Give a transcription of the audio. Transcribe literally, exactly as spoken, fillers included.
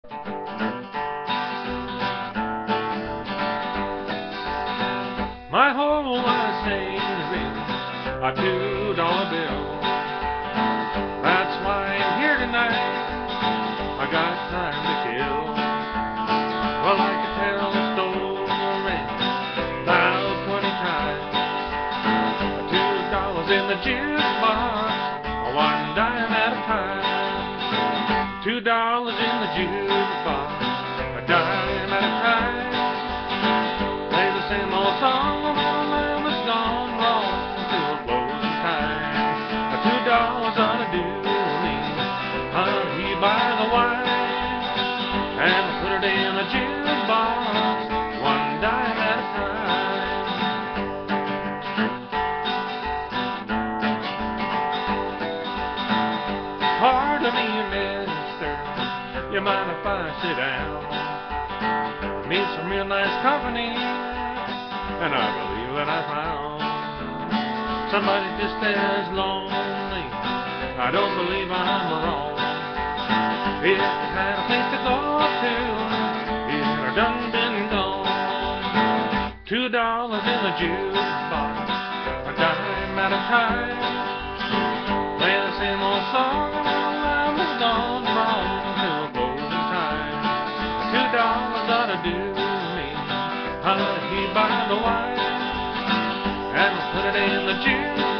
My whole life savings in a two dollar bill. That's why I'm here tonight. I got time to kill. Well, I could tell the story about twenty times. Two dollars in the jukebox, one dime at a time. Two dollars in the jukebox, a dime at a time. Play the same old song. By the wine and put it in a jukebox, one dime at a time. Pardon me, mister, you mind if I sit down? Meet some real nice company, and I believe that I found somebody just as lonely. I don't believe I'm wrong. If you had a place to go to, you'd have done been gone. Two dollars in the jukebox, a dime at a time. Play the same old song, I was gone wrong till closing time. Two dollars ought to do me. I'll heat by the wine and put it in the jukebox.